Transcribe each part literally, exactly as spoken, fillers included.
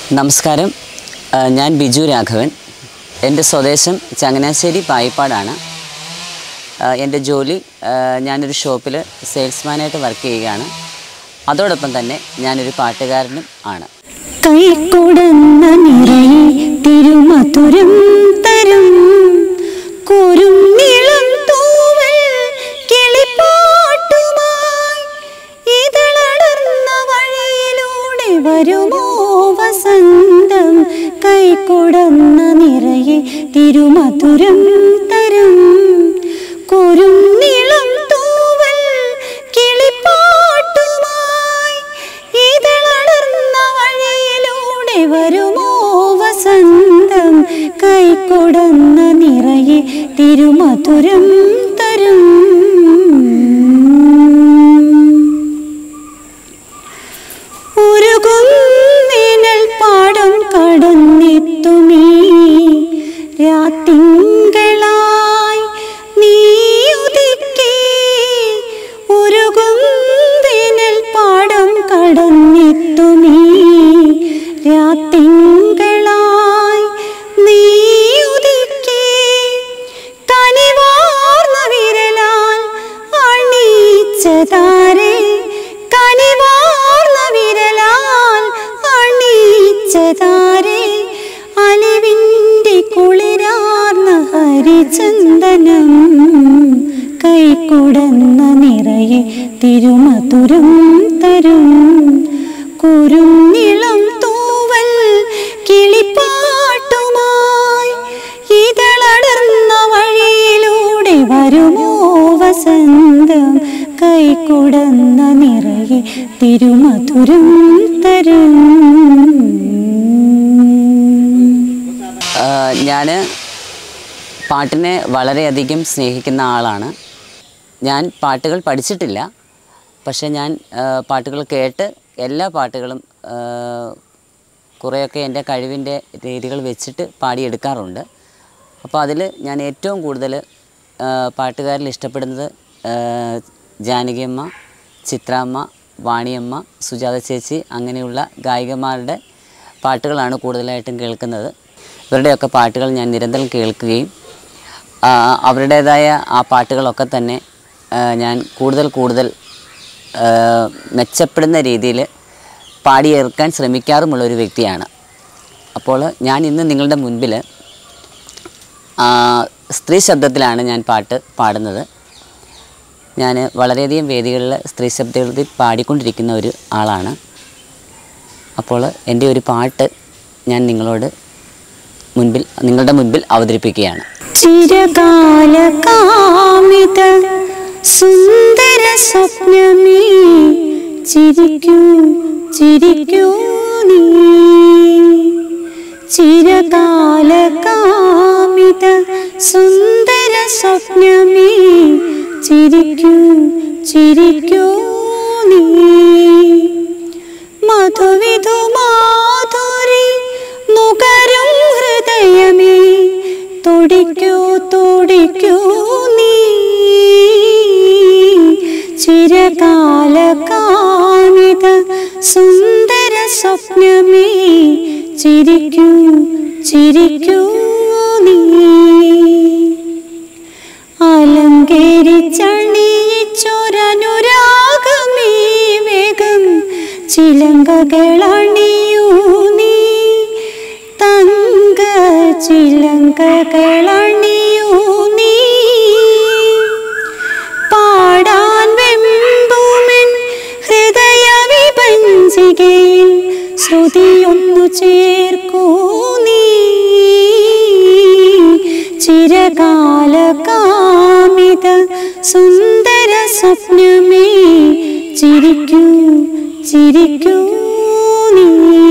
നമസ്കാരം, ഞാൻ ബിജു രാഘവൻ. എൻ്റെ സ്വദേശം ചങ്ങനാശ്ശേരി പായിപ്പാടാണ്. എൻ്റെ ജോലി, ഞാനൊരു ഷോപ്പിൽ സെയിൽസ്മാനായിട്ട് വർക്ക് ചെയ്യുകയാണ്. അതോടൊപ്പം തന്നെ ഞാനൊരു പാട്ടുകാരനും ആണ്. കൈകൊടന്ന നിറയെ തിരുമധുരം തരും കോരും നീളം തൂവൽ കിളിപ്പാട്ടുമായി ഇതളടർന്ന വഴിയിലൂടെ വരുമോ വസന്തം. കൈകൊടന്ന നിറയെ തിരുമധുരം തരും കോരും നീളം തൂവൽ കിളിപ്പാട്ടുമായി ഇതളടർന്ന വഴിയിലൂടെ വരുമോ വസന്തം. കൈകൊടന്ന നിറയെ തിരുമധുരം തരും. ഉരുകും നിഴൽ പാടം കടന്നെത്തുമീ രാത്തിങ്കളായി നീ ഉദിക്കേ. ഉരുകും നിഴൽ പാടം കടന്നെത്തുമീ രാത്തിങ്കളായി നീ ഉദിക്കേ. കനിവാർന്ന വിരലാൽ അണിയിച്ചതാരേ, കനിവാർന്ന വിരലാൽ അണിയിച്ചതാരേ. അലിവിൻ്റെ കുളിരാർന്ന ഹരിചന്ദനം. കൈകൊടന്ന നിറയെ തിരുമധുരം തരും കുരുന്നിളം തൂവൽ കിളിപ്പാട്ടുമായി ഇതളടർന്ന വഴിയിലൂടെ വരുമോ വസന്തം. കൈകൊടന്ന നിറയെ തിരുമധുരം തരും. ഞാൻ പാട്ടിനെ വളരെയധികം സ്നേഹിക്കുന്ന ആളാണ്. ഞാൻ പാട്ടുകൾ പഠിച്ചിട്ടില്ല, പക്ഷേ ഞാൻ പാട്ടുകൾ കേട്ട് എല്ലാ പാട്ടുകളും കുറേയൊക്കെ എൻ്റെ കഴിവിൻ്റെ രീതികൾ വെച്ചിട്ട് പാടിയെടുക്കാറുണ്ട്. അപ്പോൾ അതിൽ ഞാൻ ഏറ്റവും കൂടുതൽ പാട്ടുകാരിൽ ഇഷ്ടപ്പെടുന്നത് ജാനകിയമ്മ, ചിത്രാമ്മ, വാണിയമ്മ, സുജാത ചേച്ചി, അങ്ങനെയുള്ള ഗായികമാരുടെ പാട്ടുകളാണ് കൂടുതലായിട്ടും കേൾക്കുന്നത്. ഇവരുടെയൊക്കെ പാട്ടുകൾ ഞാൻ നിരന്തരം കേൾക്കുകയും അവരുടേതായ ആ പാട്ടുകളൊക്കെ തന്നെ ഞാൻ കൂടുതൽ കൂടുതൽ മെച്ചപ്പെടുന്ന രീതിയിൽ പാടിയേർക്കാൻ ശ്രമിക്കാറുമുള്ളൊരു വ്യക്തിയാണ്. അപ്പോൾ ഞാൻ ഇന്ന് നിങ്ങളുടെ മുൻപിൽ സ്ത്രീ ശബ്ദത്തിലാണ് ഞാൻ പാട്ട് പാടുന്നത്. ഞാൻ വളരെയധികം വേദികളിൽ സ്ത്രീ ശബ്ദത്തിൽ പാടിക്കൊണ്ടിരിക്കുന്ന ഒരു ആളാണ്. അപ്പോൾ എൻ്റെ ഒരു പാട്ട് ഞാൻ നിങ്ങളോട് മുൻപിൽ നിങ്ങളുടെ മുൻപിൽ അവതരിപ്പിക്കുകയാണ്. ചിരകാല കാമിത സുന്ദര സ്വപ്നമേ ചിരിക്കൂ ചിരിക്കൂ നീ. ചിരകാല കാമിത സുന്ദര സ്വപ്നമേ ചിരിക്കൂ ചിരിക്കൂ നീ. മധുവിധു മാധുരി നുകരും ഹൃദയമേ തുടിക്കൂ തുടിക്കൂ നീ. ചിരകാല കാമിത സുന്ദര സ്വപ്നമേ ചിരിക്കൂ ചിരിക്കൂ നീ. അലങ്കരിച്ചണിയിച്ചൊരനുരാഗമേ വേഗം ചിലങ്കകളണിയൂ നീ. തങ്ക ചിലങ്കകളണിയൂ നീ. പാടാൻ വെമ്പുമെൻ ഹൃദയ വിഭജികയിൽ ശ്രുതിയൊന്നു ചേർക്കൂ നീ. ചിരകാല കാമിത സുന്ദര സ്വപ്നമേ ചിരിക്കൂ ചിരിക്കൂ നീ.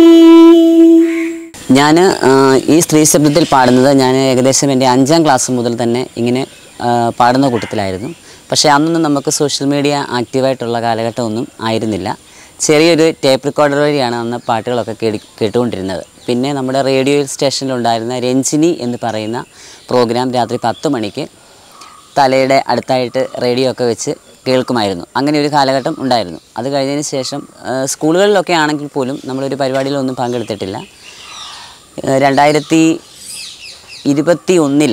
ഞാൻ ഈ സ്ത്രീ ശബ്ദത്തിൽ പാടുന്നത് ഞാൻ ഏകദേശം എൻ്റെ അഞ്ചാം ക്ലാസ് മുതൽ തന്നെ ഇങ്ങനെ പാടുന്ന കൂട്ടത്തിലായിരുന്നു. പക്ഷേ അന്നൊന്നും നമുക്ക് സോഷ്യൽ മീഡിയ ആക്റ്റീവായിട്ടുള്ള കാലഘട്ടമൊന്നും ആയിരുന്നില്ല. ചെറിയൊരു ടേപ്പ് റെക്കോർഡർ വഴിയാണ് അന്ന് പാട്ടുകളൊക്കെ കേടി കേട്ടുകൊണ്ടിരുന്നത്. പിന്നെ നമ്മുടെ റേഡിയോ സ്റ്റേഷനിലുണ്ടായിരുന്ന രഞ്ജിനി എന്ന് പറയുന്ന പ്രോഗ്രാം രാത്രി പത്ത് മണിക്ക് തലയുടെ അടുത്തായിട്ട് റേഡിയോ ഒക്കെ വെച്ച് കേൾക്കുമായിരുന്നു. അങ്ങനെ ഒരു കാലഘട്ടം ഉണ്ടായിരുന്നു. അത് കഴിഞ്ഞതിന് ശേഷം സ്കൂളുകളിലൊക്കെ ആണെങ്കിൽ പോലും നമ്മളൊരു പരിപാടിയിലൊന്നും പങ്കെടുത്തിട്ടില്ല. രണ്ടായിരത്തി ഇരുപത്തി ഒന്നിൽ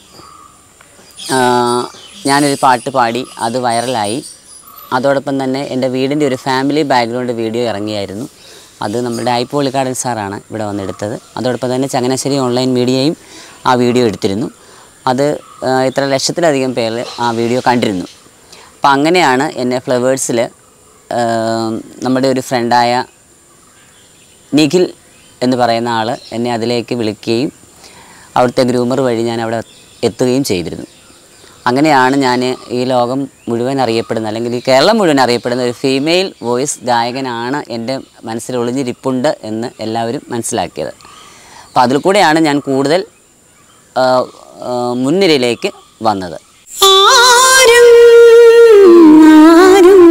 ഞാനൊരു പാട്ട് പാടി, അത് വൈറലായി. അതോടൊപ്പം തന്നെ എൻ്റെ വീടിൻ്റെ ഒരു ഫാമിലി ബാക്ക്ഗ്രൗണ്ട് വീഡിയോ ഇറങ്ങിയായിരുന്നു. അത് നമ്മുടെ ഐപ്പ് പുള്ളിക്കാടൻ സാറാണ് ഇവിടെ വന്നെടുത്തത്. അതോടൊപ്പം തന്നെ ചങ്ങനാശ്ശേരി ഓൺലൈൻ മീഡിയയും ആ വീഡിയോ എടുത്തിരുന്നു. അത് ഇത്ര ലക്ഷത്തിലധികം പേർ ആ വീഡിയോ കണ്ടിരുന്നു. അപ്പം അങ്ങനെയാണ് എന്നെ ഫ്ലവേഴ്സിൽ നമ്മുടെ ഒരു ഫ്രണ്ടായ നിഖിൽ എന്ന് പറയുന്ന ആൾ എന്നെ അതിലേക്ക് വിളിക്കുകയും അവിടുത്തെ ഗ്രൂമർ വഴി ഞാൻ അവിടെ എത്തുകയും ചെയ്തിരുന്നു. അങ്ങനെയാണ് ഞാൻ ഈ ലോകം മുഴുവൻ അറിയപ്പെടുന്ന, അല്ലെങ്കിൽ ഈ കേരളം മുഴുവൻ അറിയപ്പെടുന്ന ഒരു ഫീമെയിൽ വോയിസ് ഗായകനാണ് എൻ്റെ മനസ്സിൽ ഒളിഞ്ഞിരിപ്പുണ്ട് എന്ന് എല്ലാവരും മനസ്സിലാക്കിയത്. അപ്പോൾ അതിൽ കൂടെയാണ് ഞാൻ കൂടുതൽ മുൻനിരയിലേക്ക് വന്നത്. ആരും ആരും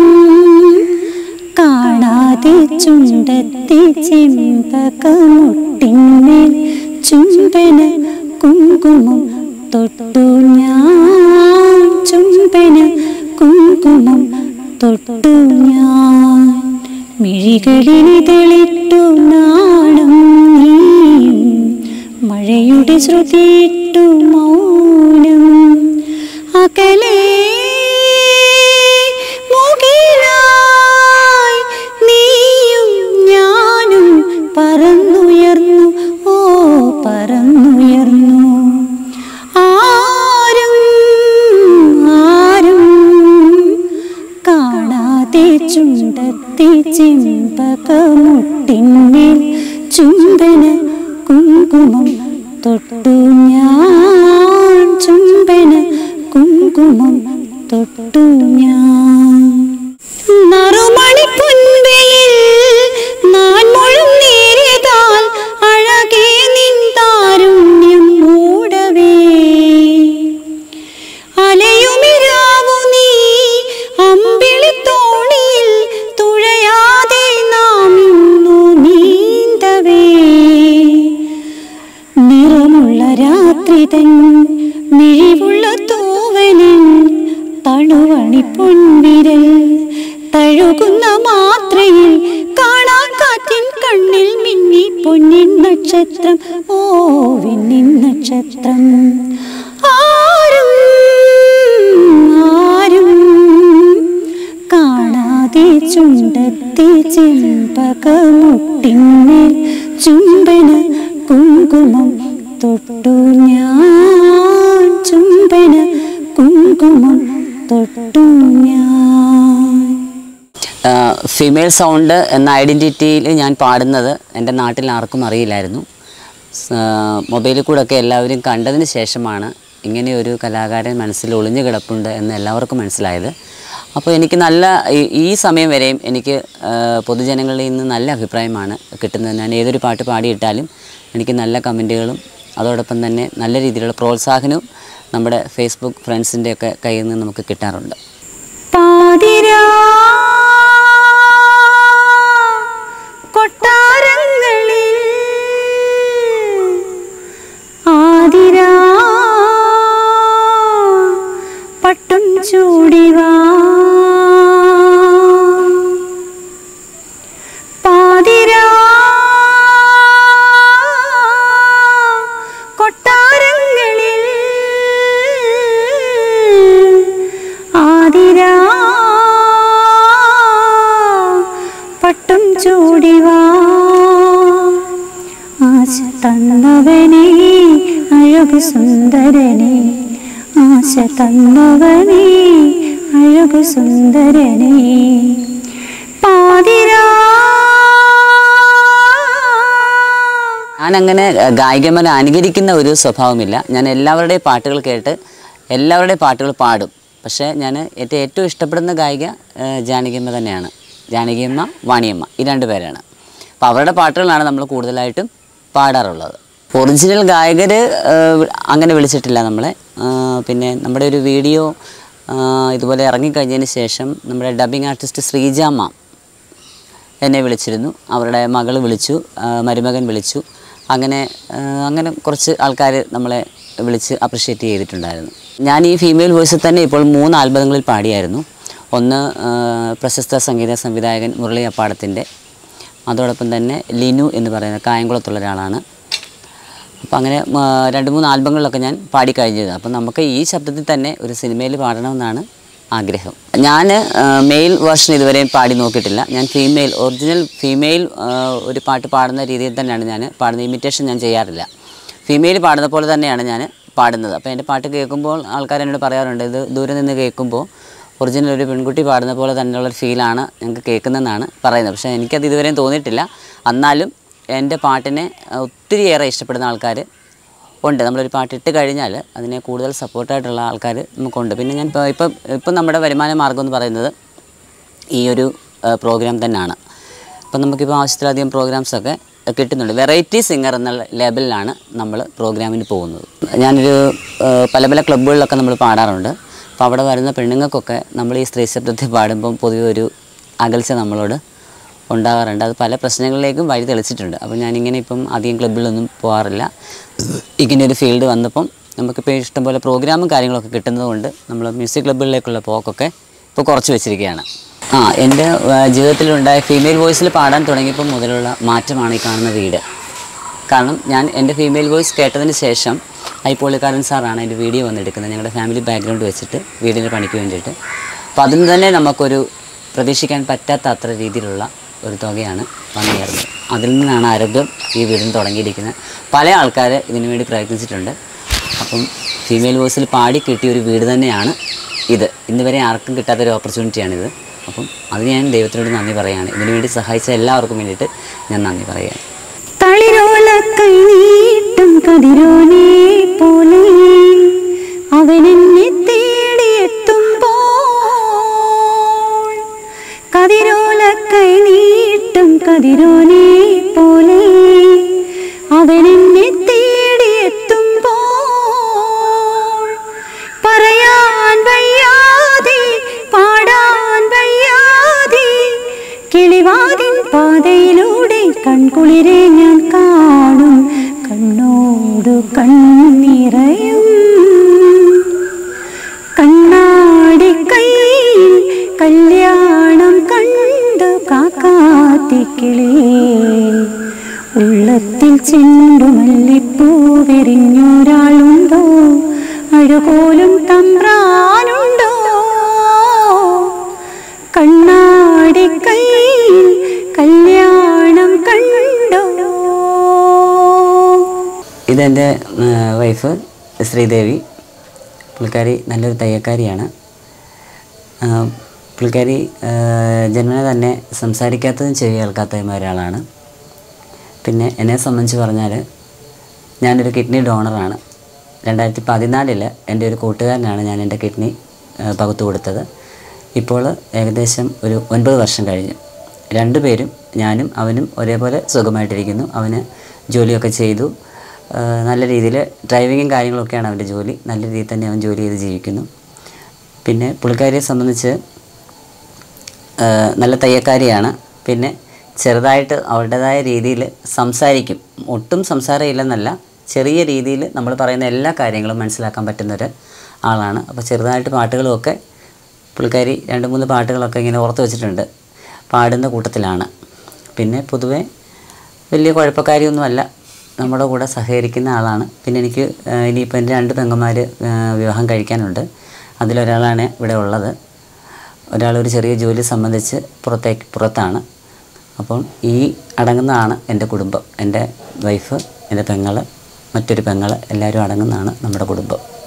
കാണാതെ ചുണ്ടത്തെ ചെമ്പകമുട്ടിന്മേൽ ചുംബന കുങ്കുമം തൊട്ടു ഞാൻ, ചുംബന കുങ്കുമം തൊട്ടു ഞാൻ. മിഴികളിൽ തെളിട്ടു നാണം നീയും, മഴയുടെ ശ്രുതിയിട്ടു മൗനം. അകലെ മുകിലായി നീയും ഞാനും പറന്നുയർന്നു, ഓ പറന്നുയർന്നു. ആരും ആരും കാണാതെ ചുണ്ടത്തെ ചെമ്പകമുട്ടിന്മേൽ ചുംബന കുങ്കുമം തൊട്ടു ഞാൻ, ചുംബന കുങ്കുമം തൊട്ടു ഞാൻ. നറുമണി പൊൻവെയിൽ നാൻ മുഴും നേരിയതാൽ അഴകേ നിൻ താരുണ്യം മൂടവേ. അലയുമിരാവു നീ അമ്പിളിത്തോണിയിൽ തുഴയാതെ നാം ഇന്നു നീന്തവേ. നിറമുള്ള രാത്രി തൻ മിഴിവുള്ള തൂവലിൽ തണുവണി പൊൻവിരൽ തഴുകുന്ന മാത്രയിൽ കാണാൻ കാറ്റിൻ കണ്ണിൽ മിന്നി പൊന്നിൻ നക്ഷത്രം, ഓ വിണ്ണിൻ നക്ഷത്രം. ആരും ആരും കാണാതെ ചുണ്ടത്തെ ചെമ്പകമുട്ടിന്മേൽ ചുംബന കുങ്കുമം തൊട്ടു ഞാൻ, ചുംബന കുങ്കുമം തൊട്ടു ഞാൻ. ഫീമെയിൽ സൗണ്ട് എന്ന ഐഡൻറ്റിറ്റിയിൽ ഞാൻ പാടുന്നത് എൻ്റെ നാട്ടിൽ ആർക്കും അറിയില്ലായിരുന്നു. മൊബൈലിൽ കൂടെയൊക്കെ എല്ലാവരും കണ്ടതിന് ശേഷമാണ് ഇങ്ങനെയൊരു കലാകാരൻ മനസ്സിൽ ഒളിഞ്ഞു കിടപ്പുണ്ട് എന്ന് എല്ലാവർക്കും മനസ്സിലായത്. അപ്പോൾ എനിക്ക് നല്ല ഈ സമയം വരെയും എനിക്ക് പൊതുജനങ്ങളിൽ നിന്ന് നല്ല അഭിപ്രായമാണ് കിട്ടുന്നത്. ഞാൻ ഏതൊരു പാട്ട് പാടിയിട്ടാലും എനിക്ക് നല്ല കമൻറ്റുകളും അതോടൊപ്പം തന്നെ നല്ല രീതിയിലുള്ള പ്രോത്സാഹനവും നമ്മുടെ ഫേസ്ബുക്ക് ഫ്രണ്ട്സിൻ്റെയൊക്കെ കയ്യിൽ നിന്ന് നമുക്ക് കിട്ടാറുണ്ട്. പാതിരാ കൊട്ടാരങ്ങളിൽ ആതിരാ പട്ടും ചൂടിവാ. പാതിരാ കൊട്ടാരങ്ങളിൽ ആതിരാ പട്ടും ചൂടിവാ. ആശ തന്നവനേ അഴകു സുന്ദരനേ, ആശ തന്നവനേ അഴകു സുന്ദരനേ. പാതിരാ ഞാനങ്ങനെ ഗായികമാരെ അനുകരിക്കുന്ന ഒരു സ്വഭാവമില്ല. ഞാൻ എല്ലാവരുടെയും പാട്ടുകൾ കേട്ട് എല്ലാവരുടെയും പാട്ടുകൾ പാടും. പക്ഷേ ഞാൻ എൻ്റെ ഏറ്റവും ഇഷ്ടപ്പെടുന്ന ഗായിക ജാനകിയമ്മ തന്നെയാണ്. ജാനകിയമ്മ, വാണിയമ്മ, ഈ രണ്ട് പേരാണ്. അപ്പോൾ അവരുടെ പാട്ടുകളാണ് നമ്മൾ കൂടുതലായിട്ടും പാടാറുള്ളത്. ഒറിജിനൽ ഗായകർ അങ്ങനെ വിളിച്ചിട്ടില്ല നമ്മളെ. പിന്നെ നമ്മുടെ ഒരു വീഡിയോ ഇതുപോലെ ഇറങ്ങിക്കഴിഞ്ഞതിന് ശേഷം നമ്മുടെ ഡബ്ബിംഗ് ആർട്ടിസ്റ്റ് ശ്രീജാമ്മ എന്നെ വിളിച്ചിരുന്നു. അവരുടെ മകൾ വിളിച്ചു, മരുമകൻ വിളിച്ചു. അങ്ങനെ അങ്ങനെ കുറച്ച് ആൾക്കാർ നമ്മളെ വിളിച്ച് അപ്രിഷ്യേറ്റ് ചെയ്തിട്ടുണ്ടായിരുന്നു. ഞാൻ ഈ ഫീമെയിൽ വോയിസിൽ തന്നെ ഇപ്പോൾ മൂന്ന് ആൽബങ്ങളിൽ പാടിയായിരുന്നു. ഒന്ന് പ്രശസ്ത സംഗീത സംവിധായകൻ മുരളി അപ്പാടത്തിൻ്റെ, അതോടൊപ്പം തന്നെ ലിനു എന്ന് പറയുന്ന കായംകുളത്തുള്ള ഒരാളാണ്. അപ്പോൾ അങ്ങനെ രണ്ട് മൂന്ന് ആൽബങ്ങളിലൊക്കെ ഞാൻ പാടിക്കഴിഞ്ഞത്. അപ്പം നമുക്ക് ഈ ശബ്ദത്തിൽ തന്നെ ഒരു സിനിമയിൽ പാടണമെന്നാണ് ആഗ്രഹം. ഞാൻ മെയിൽ വേർഷൻ ഇതുവരെയും പാടി നോക്കിയിട്ടില്ല. ഞാൻ ഫീമെയിൽ ഒറിജിനൽ ഫീമെയിൽ ഒരു പാട്ട് പാടുന്ന രീതിയിൽ തന്നെയാണ് ഞാൻ പാടുന്നത്. ഇമിറ്റേഷൻ ഞാൻ ചെയ്യാറില്ല. ഫീമെയിൽ പാടുന്ന പോലെ തന്നെയാണ് ഞാൻ പാടുന്നത്. അപ്പോൾ എൻ്റെ പാട്ട് കേൾക്കുമ്പോൾ ആൾക്കാർ എന്നോട് പറയാറുണ്ട്, ഇത് ദൂരെ നിന്ന് കേൾക്കുമ്പോൾ ഒറിജിനൽ ഒരു പെൺകുട്ടി പാടുന്ന പോലെ തന്നെയുള്ളൊരു ഫീലാണ് ഞങ്ങൾക്ക് കേൾക്കുന്നതെന്നാണ് പറയുന്നത്. പക്ഷേ എനിക്കത് ഇതുവരെയും തോന്നിയിട്ടില്ല. എന്നാലും എൻ്റെ പാട്ടിനെ ഒത്തിരിയേറെ ഇഷ്ടപ്പെടുന്ന ആൾക്കാർ ഉണ്ട്. നമ്മളൊരു പാട്ട് ഇട്ട് കഴിഞ്ഞാൽ അതിനെ കൂടുതൽ സപ്പോർട്ടായിട്ടുള്ള ആൾക്കാർ നമുക്കുണ്ട്. പിന്നെ ഞാൻ ഇപ്പോൾ ഇപ്പം ഇപ്പം നമ്മുടെ വരുമാന മാർഗ്ഗം എന്ന് പറയുന്നത് ഈ ഒരു പ്രോഗ്രാം തന്നെയാണ്. അപ്പം നമുക്കിപ്പോൾ ആവശ്യത്തിലധികം പ്രോഗ്രാംസൊക്കെ കിട്ടുന്നുണ്ട്. വെറൈറ്റി സിംഗർ എന്ന ലേബലിലാണ് നമ്മൾ പ്രോഗ്രാമിന് പോകുന്നത്. ഞാനൊരു പല പല ക്ലബ്ബുകളിലൊക്കെ നമ്മൾ പാടാറുണ്ട്. അപ്പോൾ അവിടെ വരുന്ന പെണ്ണുങ്ങൾക്കൊക്കെ നമ്മൾ ഈ സ്ത്രീ ശബ്ദത്തിൽ പാടുമ്പം പൊതുവെ ഒരു അകൽച്ച നമ്മളോട് ഉണ്ടാകാറുണ്ട്. അത് പല പ്രശ്നങ്ങളിലേക്കും വഴി തെളിച്ചിട്ടുണ്ട്. അപ്പോൾ ഞാനിങ്ങനെ ഇപ്പം അധികം ക്ലബ്ബിലൊന്നും പോകാറില്ല. ഇങ്ങനെ ഒരു ഫീൽഡ് വന്നപ്പം നമുക്കിപ്പോൾ ഇഷ്ടംപോലെ പ്രോഗ്രാമും കാര്യങ്ങളൊക്കെ കിട്ടുന്നത് കൊണ്ട് നമ്മൾ മ്യൂസിക് ക്ലബ്ബുകളിലേക്കുള്ള പോക്കൊക്കെ ഇപ്പോൾ കുറച്ച് വെച്ചിരിക്കുകയാണ്. ആ എൻ്റെ ജീവിതത്തിലുണ്ടായ ഫീമെയിൽ വോയിസിൽ പാടാൻ തുടങ്ങിയപ്പോൾ മുതലുള്ള മാറ്റമാണ് ഈ കാണുന്ന വീട്. കാരണം ഞാൻ എൻ്റെ ഫീമെയിൽ വോയിസ് കേട്ടതിന് ശേഷം ഐ പുള്ളിക്കാരൻ സാറാണ് എൻ്റെ വീഡിയോ വന്നെടുക്കുന്നത്, ഞങ്ങളുടെ ഫാമിലി ബാക്ക്ഗ്രൗണ്ട് വെച്ചിട്ട് വീടിൻ്റെ പണിക്ക് വേണ്ടിയിട്ട്. അപ്പോൾ അതിന് തന്നെ നമുക്കൊരു പ്രതീക്ഷിക്കാൻ പറ്റാത്ത അത്ര രീതിയിലുള്ള ഒരു തുകയാണ് വന്നു ചേർന്നത്. അതിൽ നിന്നാണ് ആരോഗ്യം ഈ വീടിന് തുടങ്ങിയിരിക്കുന്നത്. പല ആൾക്കാർ ഇതിനു വേണ്ടി പ്രയത്നിച്ചിട്ടുണ്ട്. അപ്പം ഫീമെയിൽ വോയിസിൽ പാടി കിട്ടിയ ഒരു വീട് തന്നെയാണ് ഇത്. ഇന്ന് വരെ ആർക്കും കിട്ടാത്തൊരു ഓപ്പർച്യൂണിറ്റിയാണിത്. അപ്പം അത് ഞാൻ ദൈവത്തിനോട് നന്ദി പറയുകയാണ്. ഇതിനു വേണ്ടി സഹായിച്ച എല്ലാവർക്കും വേണ്ടിയിട്ട് ഞാൻ നന്ദി പറയുകയാണ്. തളിരോലക്കൈ നീട്ടും കതിരോനെ പോലെ അവനെന്നെ തേടിയെത്തുമ്പോൾ, കതിരോലക്കൈ നീട്ടും കതിരോനെ പോലെ അവനെന്നെ തേടിയെത്തുമ്പോൾ, പറയാൻ വയ്യാതെ പാടാൻ വയ്യാതെ കിളിവാതിൻ പാതയിലൂടെ കൺകുളിരെ ഞാൻ കാണും, കണ്ണോടു കണ്ണിറയും കണ്ണാടി കൈയിൽ കല്യാണം കണ്ടു കാക്കാത്തിക്കിളി, ഉള്ളത്തിൽ ചെണ്ടുമല്ലിപ്പൂവെറിഞ്ഞൊരാളുണ്ടോ, അഴകോലും തമ്പ്രാനുണ്ടോ, കണ്ണാടി കൈയിൽ കല്യാണം കണ്ടോ. ഇതെൻ്റെ വൈഫ് ശ്രീദേവി. പുള്ളിക്കാരി നല്ലൊരു തയ്യക്കാരിയാണ്. പുള്ളിക്കാരി ജന്മന തന്നെ സംസാരിക്കാത്തതും ചെവി കേൾക്കാത്തതുമായ ഒരാളാണ്. പിന്നെ എന്നെ സംബന്ധിച്ച് പറഞ്ഞാൽ ഞാനൊരു കിഡ്നി ഡോണറാണ്. രണ്ടായിരത്തി പതിനാലിൽ എൻ്റെ ഒരു കൂട്ടുകാരനാണ് ഞാൻ എൻ്റെ കിഡ്നി പകുത്തു കൊടുത്തത്. ഇപ്പോൾ ഏകദേശം ഒരു ഒൻപത് വർഷം കഴിഞ്ഞു. രണ്ടുപേരും ഞാനും അവനും ഒരേപോലെ സുഖമായിട്ടിരിക്കുന്നു. അവന് ജോലിയൊക്കെ ചെയ്തു, നല്ല രീതിയിൽ ഡ്രൈവിങ്ങും കാര്യങ്ങളൊക്കെയാണ് അവൻ്റെ ജോലി. നല്ല രീതിയിൽ തന്നെ അവൻ ജോലി ചെയ്ത് ജീവിക്കുന്നു. പിന്നെ പുള്ളിക്കാരിയെ സംബന്ധിച്ച് നല്ല തയ്യക്കാരിയാണ്. പിന്നെ ചെറുതായിട്ട് അവളുടേതായ രീതിയിൽ സംസാരിക്കും. ഒട്ടും സംസാരമില്ലെന്നല്ല, ചെറിയ രീതിയിൽ നമ്മൾ പറയുന്ന എല്ലാ കാര്യങ്ങളും മനസ്സിലാക്കാൻ പറ്റുന്നൊരു ആളാണ്. അപ്പോൾ ചെറുതായിട്ട് പാട്ടുകളുമൊക്കെ പുള്ളിക്കാരി രണ്ട് മൂന്ന് പാട്ടുകളൊക്കെ ഇങ്ങനെ ഓർത്ത് വെച്ചിട്ടുണ്ട്, പാടുന്ന കൂട്ടത്തിലാണ്. പിന്നെ പൊതുവെ വലിയ കുഴപ്പക്കാരിയൊന്നുമല്ല, നമ്മുടെ കൂടെ സഹകരിക്കുന്ന ആളാണ്. പിന്നെ എനിക്ക് ഇനിയിപ്പോൾ എൻ്റെ രണ്ട് പെങ്ങന്മാർ വിവാഹം കഴിക്കാനുണ്ട്. അതിലൊരാളാണ് ഇവിടെ ഉള്ളത്. ഒരാളൊരു ചെറിയ ജോലി സംബന്ധിച്ച് പുറത്തേക്ക് പുറത്താണ്. അപ്പം ഈ അടങ്ങുന്നതാണ് എൻ്റെ കുടുംബം. എൻ്റെ വൈഫ്, എൻ്റെ പെങ്ങൾ, മറ്റൊരു പെങ്ങൾ, എല്ലാവരും അടങ്ങുന്നതാണ് നമ്മുടെ കുടുംബം.